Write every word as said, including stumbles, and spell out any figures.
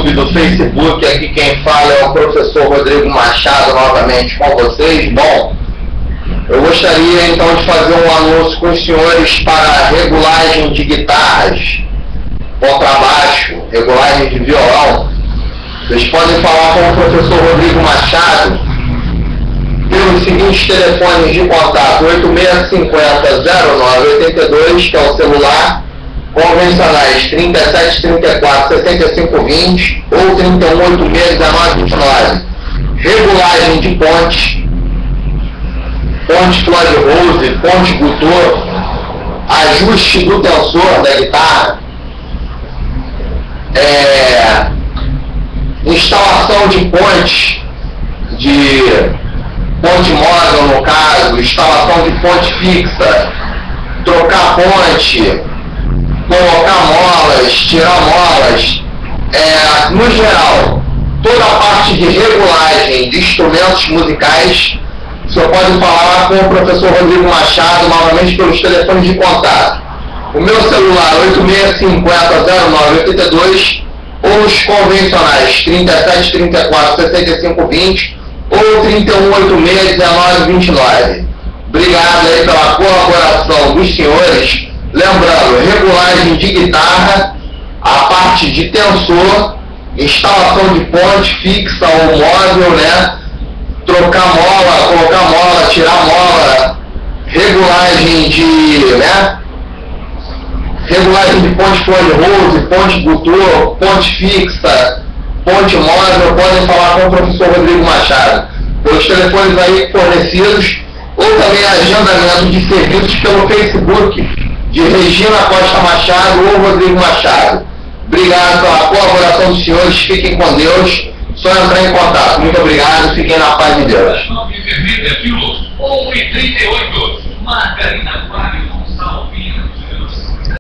YouTube, do Facebook. Aqui quem fala é o professor Rodrigo Machado, novamente com vocês. Bom, eu gostaria então de fazer um anúncio com os senhores para regulagem de guitarras, contrabaixo, regulagem de violão. Vocês podem falar com o professor Rodrigo Machado pelos seguintes telefones de contato: oito seis cinco zero zero nove oito dois, que é o celular, convencionais trinta e sete, trinta e quatro, sessenta e cinco, vinte ou trinta e um, oitenta e seis, dezenove, vinte e nove. Regulagem de pontes, ponte Floyd Rose, ponte Gutor, ajuste do tensor da guitarra, é, instalação de ponte, de ponte móvel no caso, instalação de ponte fixa, trocar ponte, colocar molas, tirar molas, é, no geral, toda a parte de regulagem de instrumentos musicais. O senhor pode falar com o professor Rodrigo Machado, novamente pelos telefones de contato. O meu celular oito seis cinco zero zero nove oito dois, ou os convencionais trinta e sete, trinta e quatro, sessenta e cinco, vinte ou trinta e um, oitenta e seis, dezenove, vinte e nove. Obrigado aí pela colaboração dos senhores. Lembrando, regulagem de guitarra, a parte de tensor, instalação de ponte fixa ou móvel, né? Trocar mola, colocar mola, tirar mola, regulagem de, né? Regulagem de ponte Floyd Rose, ponte Gutor, ponte fixa, ponte móvel. Podem falar com o professor Rodrigo Machado pelos telefones aí fornecidos, ou também agendamento de serviços pelo Facebook de Regina Costa Machado ou Rodrigo Machado. Obrigado pela colaboração dos senhores, fiquem com Deus, só entrar em contato. Muito obrigado, fiquem na paz de Deus. nove vermelha, quilos, um e trinta e oito. Margarina Vale Gonçalves.